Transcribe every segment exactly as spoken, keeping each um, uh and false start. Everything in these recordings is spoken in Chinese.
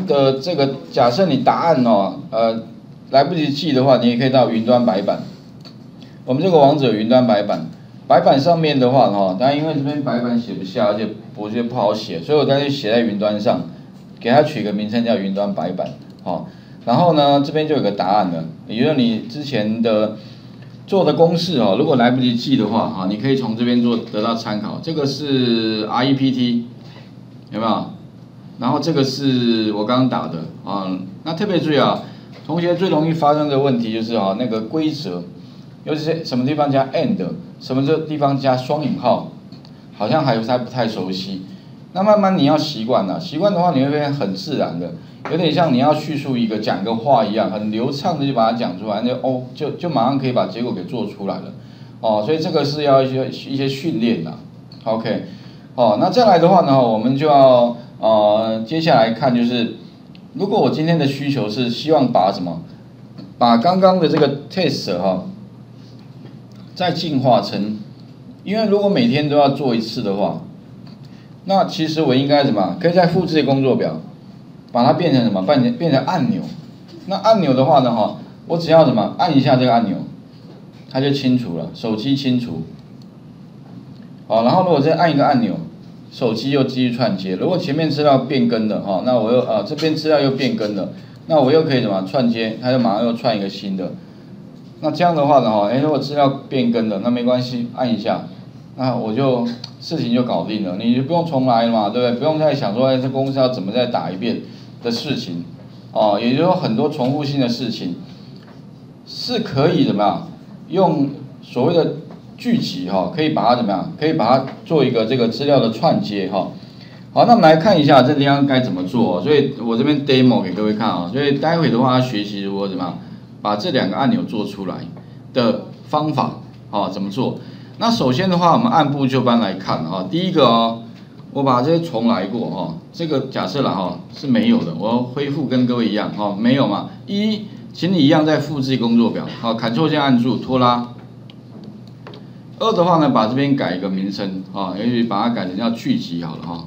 的这个假设你答案哦，呃，来不及记的话，你也可以到云端白板。我们这个网址有云端白板，白板上面的话哈，当然因为这边白板写不下，而且我觉得不好写，所以我干脆写在云端上，给它取个名称叫云端白板，好。然后呢，这边就有个答案了，也就是你之前的做的公式哦，如果来不及记的话啊，你可以从这边做得到参考。这个是 R E P T， 有没有？然后这个是我刚刚打的啊。那特别注意啊，同学最容易发生的问题就是啊，那个规则，尤其是什么地方加 and， 什么这地方加双引号，好像还还不太熟悉。那慢慢你要习惯了，习惯的话你会变很自然的。有点像你要叙述一个讲个话一样，很流畅的就把它讲出来，那哦就就马上可以把结果给做出来了，哦，所以这个是要一些一些训练的 ，OK， 哦，那再来的话呢，我们就要呃接下来看就是，如果我今天的需求是希望把什么，把刚刚的这个 test 哈、哦，再进化成，因为如果每天都要做一次的话，那其实我应该怎么，可以再复制工作表。把它变成什么？变成变成按钮。那按钮的话呢，哈，我只要什么按一下这个按钮，它就清除了，手机清除。好，然后如果再按一个按钮，手机又继续串接。如果前面资料变更的哈，那我又啊这边资料又变更了，那我又可以什么串接，它就马上又串一个新的。那这样的话呢，哈，哎，如果资料变更了，那没关系，按一下，那我就事情就搞定了，你就不用重来了嘛，对不对？不用再想说，哎，这公司要怎么再打一遍。的事情，哦，也就是说很多重复性的事情是可以怎么样用所谓的聚集哈，可以把它怎么样，可以把它做一个这个资料的串接哈。好，那我们来看一下这地方该怎么做。所以我这边 demo 给各位看啊，所以待会的话学习如何怎么样把这两个按钮做出来的方法啊，怎么做？那首先的话，我们按部就班来看啊，第一个哦。我把这些重来过哈，这个假设了哈是没有的，我要恢复跟各位一样哈，没有嘛？一，请你一样再复制工作表，好 ，Ctrl 键按住拖拉。二的话呢，把这边改一个名称啊，也许把它改成叫聚集好了哈。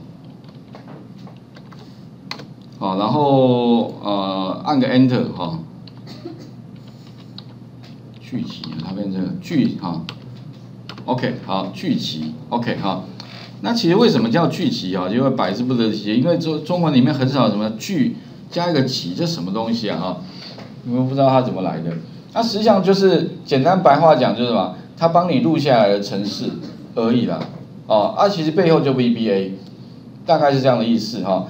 好，然后呃按个 Enter 哈，聚集它变成聚哈 ，OK 好聚集 OK 哈。那其实为什么叫聚集啊？因为百思不得其解，因为中中文里面很少什么聚加一个集，这什么东西啊？哈，你们不知道它怎么来的。那实际上就是简单白话讲就是什么，它帮你录下来的程式而已啦。哦，啊，其实背后就 V B A， 大概是这样的意思哈。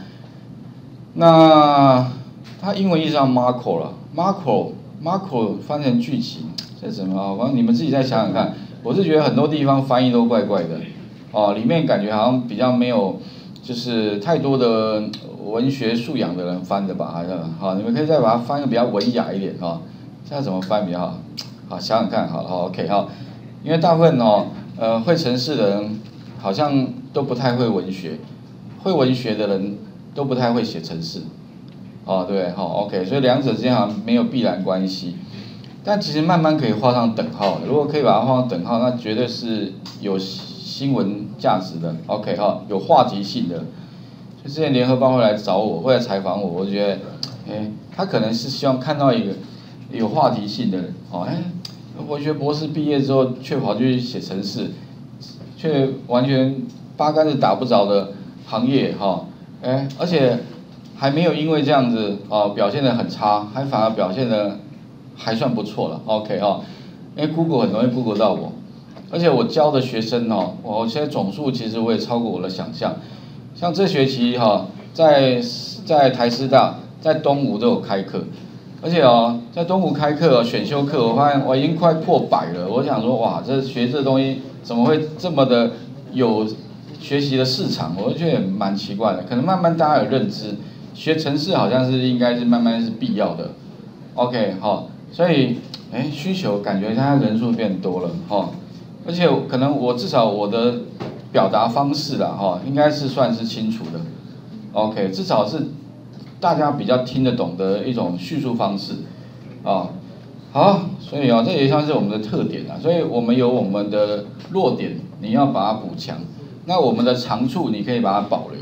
那它英文意思叫 macro 了 ，macro macro 翻成聚集，这什么啊？反正你们自己再想想看。我是觉得很多地方翻译都怪怪的。哦，里面感觉好像比较没有，就是太多的文学素养的人翻的吧，好像好，你们可以再把它翻的比较文雅一点哈，这样怎么翻比较好？好，想想看，好，好 ，OK 哈，因为大部分哦，呃，会程式的人好像都不太会文学，会文学的人都不太会写程式，哦，对，好 ，OK， 所以两者之间好像没有必然关系，但其实慢慢可以画上等号，如果可以把它画上等号，那绝对是有新闻价值的 ，OK 哈，有话题性的。就之前联合报会来找我，会来采访我，我觉得，哎，他可能是希望看到一个有话题性的人，哦，哎，文学博士毕业之后却跑去写程式，却完全八竿子打不着的行业，哈，哎，而且还没有因为这样子哦表现得很差，还反而表现得还算不错了 ，OK 哈，因为 Google 很容易 Google 到我。而且我教的学生哦，我现在总数其实我也超过我的想象。像这学期哈，在在台师大、在东吴都有开课，而且哦，在东吴开课选修课，我发现我已经快破百了。我想说，哇，这学这东西怎么会这么的有学习的市场？我就觉得蛮奇怪的。可能慢慢大家有认知，学程式好像是应该是慢慢是必要的。OK 好，所以哎需求感觉它人数变多了哈。而且可能我至少我的表达方式啦，哈，应该是算是清楚的 ，OK， 至少是大家比较听得懂的一种叙述方式，啊，好，所以啊，这也算是我们的特点啊，所以我们有我们的弱点，你要把它补强，那我们的长处你可以把它保留，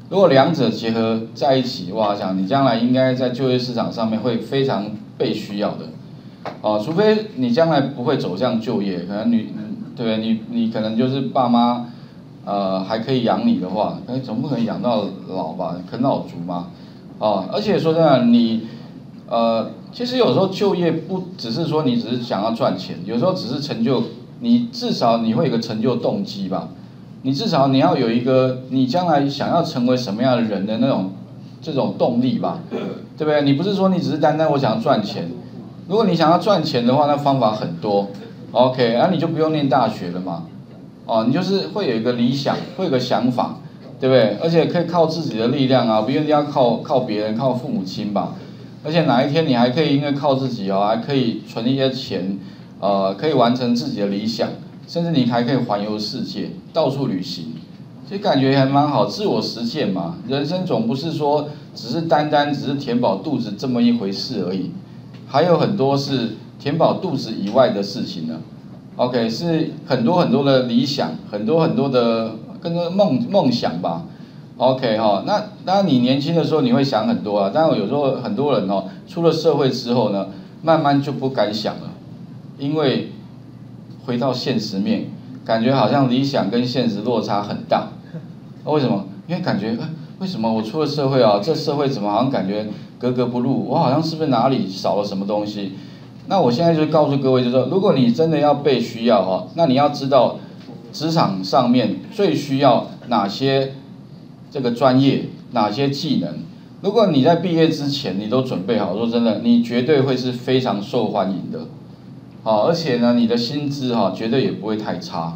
如果两者结合在一起，哇，想你将来应该在就业市场上面会非常被需要的，哦，除非你将来不会走向就业，可能你，对不对？你你可能就是爸妈，呃，还可以养你的话，哎，总不可能养到老吧？啃老族嘛，哦，而且说真的，你，呃，其实有时候就业不只是说你只是想要赚钱，有时候只是成就，你至少你会有个成就动机吧。你至少你要有一个你将来想要成为什么样的人的那种这种动力吧，对不对？你不是说你只是单单我想要赚钱，如果你想要赚钱的话，那方法很多 ，OK， 那、啊、你就不用念大学了嘛，哦，你就是会有一个理想，会有个想法，对不对？而且可以靠自己的力量啊，不一定要靠靠别人，靠父母亲吧。而且哪一天你还可以因为靠自己哦，还可以存一些钱，呃，可以完成自己的理想。甚至你还可以环游世界，到处旅行，所以感觉还蛮好，自我实现嘛。人生总不是说只是单单只是填饱肚子这么一回事而已，还有很多是填饱肚子以外的事情呢。OK， 是很多很多的理想，很多很多的跟着梦梦想吧。OK 哈，那当然你年轻的时候你会想很多啊，但有时候很多人哦，出了社会之后呢，慢慢就不敢想了，因为回到现实面，感觉好像理想跟现实落差很大。为什么？因为感觉，呃、为什么我出了社会啊，这社会怎么好像感觉格格不入？我好像是不是哪里少了什么东西？那我现在就告诉各位，就是说，如果你真的要被需要哈，那你要知道职场上面最需要哪些这个专业，哪些技能。如果你在毕业之前你都准备好，说真的，你绝对会是非常受欢迎的。好，而且呢，你的薪资哈绝对也不会太差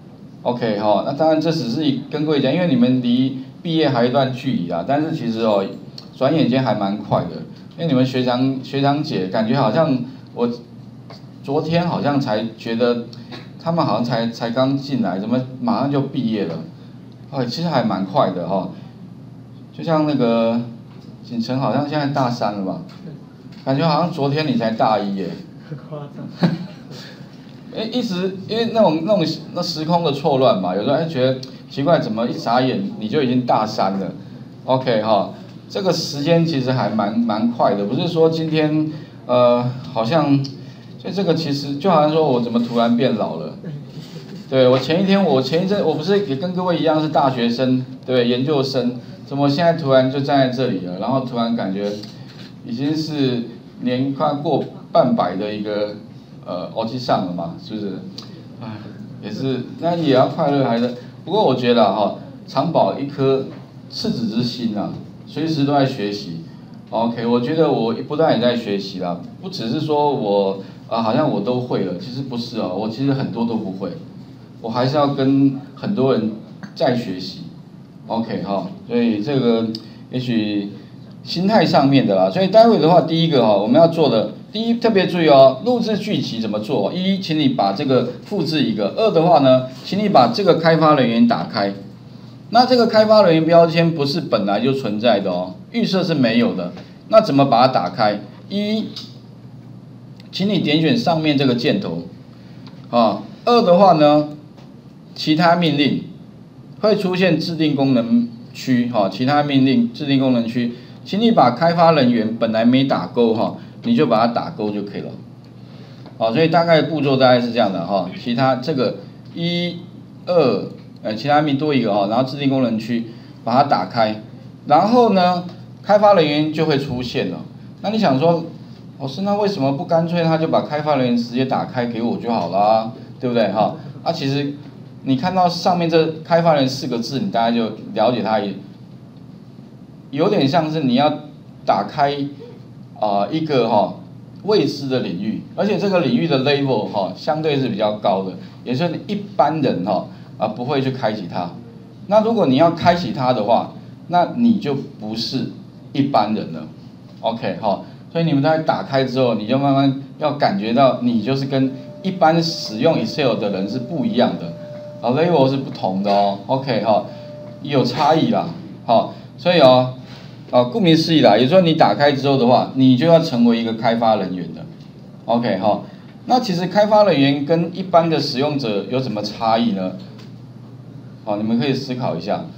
，OK 哈，那当然这只是跟各位讲，因为你们离毕业还有一段距离啊，但是其实哦，转眼间还蛮快的，因为你们学长学长姐感觉好像我昨天好像才觉得他们好像才才刚进来，怎么马上就毕业了？哎，其实还蛮快的哈，就像那个锦城好像现在大三了吧，感觉好像昨天你才大一耶。夸张，哎，一直因为那种那种那时空的错乱嘛，有时候哎觉得奇怪，怎么一眨眼你就已经大三了 ？OK 哈，这个时间其实还蛮蛮快的，不是说今天呃好像，所以这个其实就好像说我怎么突然变老了？对我前一天我前一阵我不是也跟各位一样是大学生，对研究生，怎么现在突然就站在这里了？然后突然感觉已经是年快过半百的一个呃欧吉上了嘛，是不是？唉，也是，那也要快乐还是？不过我觉得哈，常保一颗赤子之心啊，随时都在学习。OK， 我觉得我不断也在学习啦，不只是说我啊、呃、好像我都会了，其实不是哦，我其实很多都不会，我还是要跟很多人在学习。OK 哈，所以这个也许心态上面的啦，所以待会的话，第一个哈我们要做的。第一，特别注意哦，录制剧集怎么做？一，请你把这个复制一个；二的话呢，请你把这个开发人员打开。那这个开发人员标签不是本来就存在的哦，预设是没有的。那怎么把它打开？一，请你点选上面这个箭头，啊。二的话呢，其他命令会出现制定功能区，哈，其他命令制定功能区，请你把开发人员本来没打勾哈。你就把它打勾就可以了，好，所以大概步骤大概是这样的哈。其他这个一、二，呃，其他命多一个哈，然后制定功能区把它打开，然后呢，开发人员就会出现了。那你想说，老师，那为什么不干脆他就把开发人员直接打开给我就好啦，对不对哈？啊，其实你看到上面这开发人员四个字，你大概就了解它也有点像是你要打开。啊、呃，一个哈、哦、未知的领域，而且这个领域的 level 哈、哦、相对是比较高的，也就是一般人哈、哦、啊不会去开启它。那如果你要开启它的话，那你就不是一般人了。OK 哈、哦，所以你们在打开之后，你就慢慢要感觉到你就是跟一般使用 Excel 的人是不一样的，啊 level 是不同的哦。OK 哈、哦，有差异啦。好、哦，所以哦。啊，顾名思义啦，也就是说你打开之后的话，你就要成为一个开发人员的 ，OK 哈。那其实开发人员跟一般的使用者有什么差异呢？好，你们可以思考一下。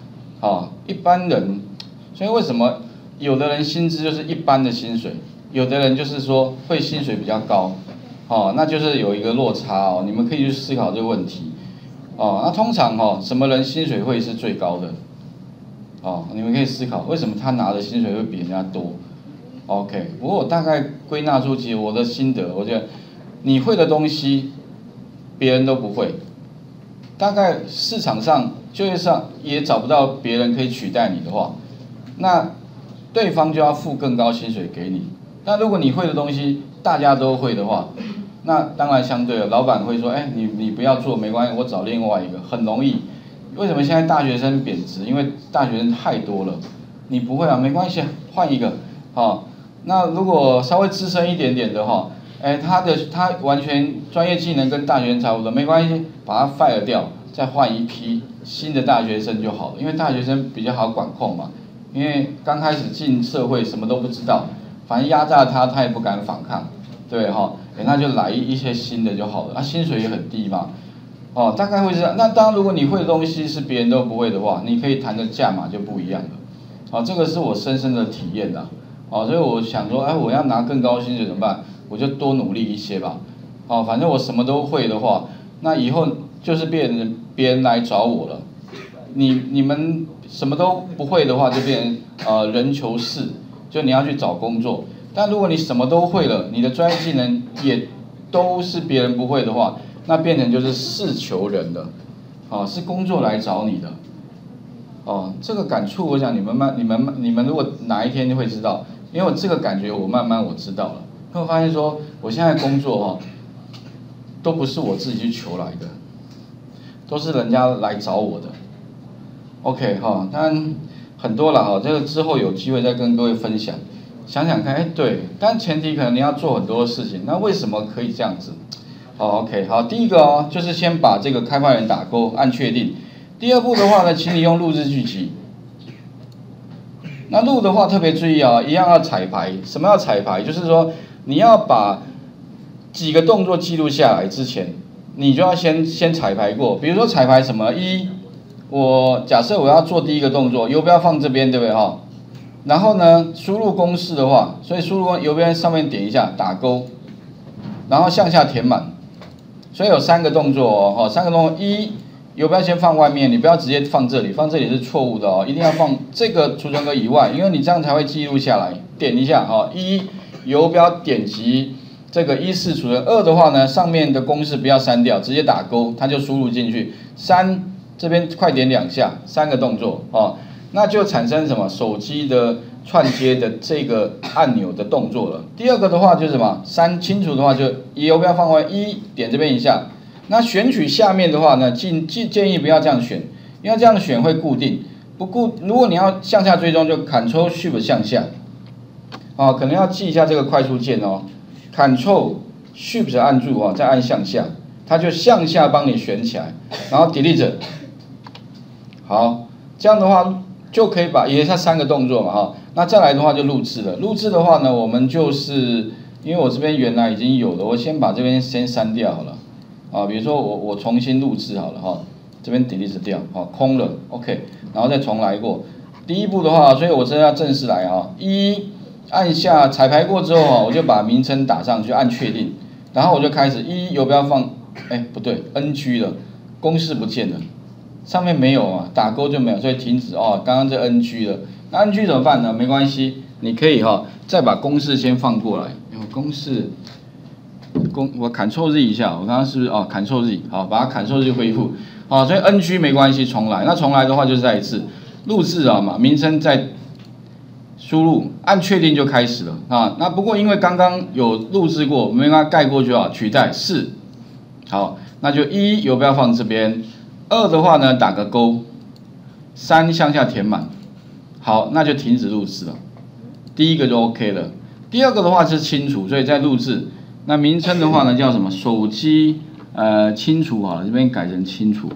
哦，一般人，所以为什么有的人薪资就是一般的薪水，有的人就是说会薪水比较高，哦，那就是有一个落差哦，你们可以去思考这个问题。哦，那通常哦，什么人薪水会是最高的？哦，你们可以思考为什么他拿的薪水会比人家多。OK， 不过我大概归纳出其实我的心得，我觉得你会的东西，别人都不会，大概市场上就业上也找不到别人可以取代你的话，那对方就要付更高薪水给你。那如果你会的东西大家都会的话，那当然相对的，老板会说，哎，你你不要做没关系，我找另外一个，很容易。为什么现在大学生贬值？因为大学生太多了，你不会啊，没关系，换一个，哦。那如果稍微资深一点点的哈，哎，他的他完全专业技能跟大学生差不多，没关系，把他 fire 掉，再换一批新的大学生就好了，因为大学生比较好管控嘛，因为刚开始进社会什么都不知道，反正压榨他，他也不敢反抗，对哈，哎，那就来一些新的就好了，啊，薪水也很低嘛，哦，大概会是这样。那当然，如果你会的东西是别人都不会的话，你可以谈的价码就不一样了，哦，这个是我深深的体验啦。哦，所以我想说，哎，我要拿更高薪水怎么办？我就多努力一些吧。哦，反正我什么都会的话，那以后就是别人别人来找我了。你你们什么都不会的话，就变成呃人求事，就你要去找工作。但如果你什么都会了，你的专业技能也都是别人不会的话，那变成就是事求人了。哦，是工作来找你的。哦，这个感触，我想你们慢你们你们如果哪一天就会知道。因为我这个感觉，我慢慢我知道了，会发现说，我现在工作哈，都不是我自己去求来的，都是人家来找我的。OK 哈，当然很多了哈，这个之后有机会再跟各位分享。想想看，哎，对，但前提可能你要做很多事情，那为什么可以这样子？好 ，OK， 好，第一个哦，就是先把这个开发人打勾，按确定。第二步的话呢，请你用录制剧集。那录的话特别注意啊，一样要彩排。什么要彩排？就是说你要把几个动作记录下来之前，你就要先先彩排过。比如说彩排什么？一，我假设我要做第一个动作，游标放这边，对不对哈？然后呢，输入公式的话，所以输入游标上面点一下打勾，然后向下填满。所以有三个动作哦，哈，三个动作一。游标先放外面，你不要直接放这里，放这里是错误的哦，一定要放这个储存格以外，因为你这样才会记录下来。点一下哦，一游标点击这个一四储存，二的话呢，上面的公式不要删掉，直接打勾，它就输入进去。三这边快点两下，三个动作哦，那就产生什么手机的串接的这个按钮的动作了。第二个的话就是什么，删清楚的话就游标放外一点这边一下。那选取下面的话呢，建建建议不要这样选，因为这样选会固定，不固。如果你要向下追踪，就 Ctrl Shift 向下，啊，可能要记一下这个快速键哦 ，Ctrl Shift 按住啊，再按向下，它就向下帮你选起来，然后 Delete。好，这样的话就可以把，也是它三个动作嘛哈。那再来的话就录制了，录制的话呢，我们就是因为我这边原来已经有了，我先把这边先删掉好了。啊，比如说我我重新录制好了哈，这边 delete 掉，好空了 ，OK， 然后再重来过。第一步的话，所以我这要正式来啊，一按下彩排过之后啊，我就把名称打上去，按确定，然后我就开始一游标放，哎不对 ，N G 了，公式不见了，上面没有啊，打勾就没有，所以停止哦，刚刚这 N G 了，那 N G 怎么办呢？没关系，你可以哈，再把公式先放过来，有公式。公我 Ctrl Z 一下，我刚刚是不是哦 Ctrl Z 好，把它 Ctrl Z 恢复，好，所以 N G 没关系，重来。那重来的话就是再一次录制啊嘛，名称再输入，按确定就开始了啊。那不过因为刚刚有录制过，没办法盖过就好，取代是好，那就一游标放这边，二的话呢打个勾，三向下填满，好，那就停止录制了。第一个就 OK 了，第二个的话是清除，所以在录制。那名称的话呢，叫什么？手机呃清除好了，这边改成清除。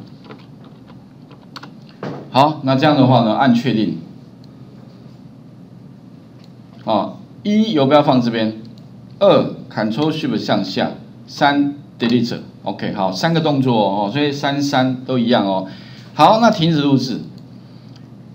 好，那这样的话呢，按确定。啊，一游标放这边，二 Ctrl Shift 向下，三 Delete。OK， 好，三个动作哦，所以三三都一样哦。好，那停止录制。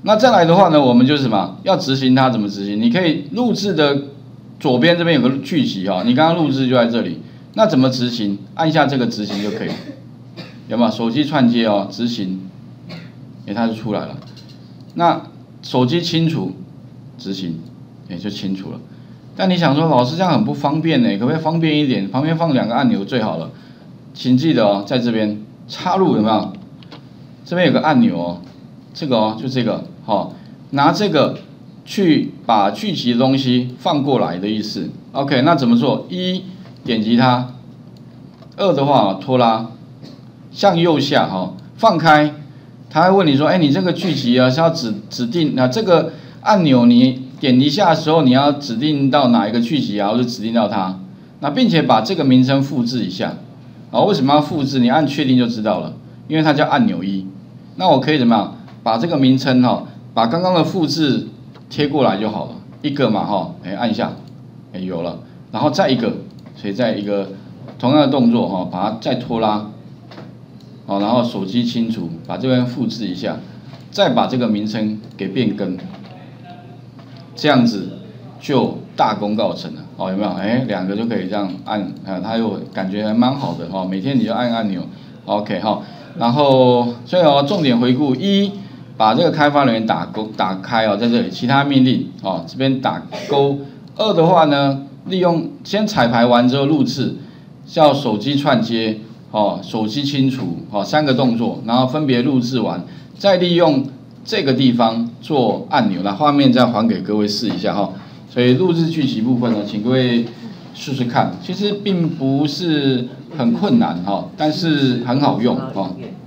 那再来的话呢，我们就是什么？要执行它怎么执行？你可以录制的左边这边有个剧集哈，你刚刚录制就在这里。那怎么执行？按一下这个执行就可以，有没有？手机串接哦，执行，哎，它就出来了。那手机清除，执行，也就清除了。但你想说，老师这样很不方便呢，可不可以方便一点？旁边放两个按钮最好了。请记得哦，在这边插入有没有？这边有个按钮哦，这个哦，就这个，好、哦，拿这个去把聚集的东西放过来的意思。OK， 那怎么做？一点击它，二的话拖拉，向右下哈、哦，放开，他会问你说，哎，你这个聚集啊是要指指定那这个按钮你点一下的时候，你要指定到哪一个聚集啊，或者指定到它，那并且把这个名称复制一下。啊，为什么要复制？你按确定就知道了，因为它叫按钮一。那我可以怎么样？把这个名称哈、哦，把刚刚的复制贴过来就好了，一个嘛哈，哎按一下，哎有了，然后再一个，所以再一个同样的动作哈，把它再拖拉，好，然后手机清除，把这边复制一下，再把这个名称给变更，这样子就大功告成了，哦有没有？哎两个就可以这样按，啊它又感觉还蛮好的哈，每天你就按按钮 ，OK 哈。然后，所以哦，重点回顾一，把这个开发人员打勾打开哦，在这里，其他命令哦，这边打勾。二的话呢，利用先彩排完之后录制，叫手机串接哦，手机清除哦，三个动作，然后分别录制完，再利用这个地方做按钮，那画面再还给各位试一下哈、哦。所以录制剧集部分呢，请各位试试看，其实并不是很困难哈、哦，但是很好用哈、哦。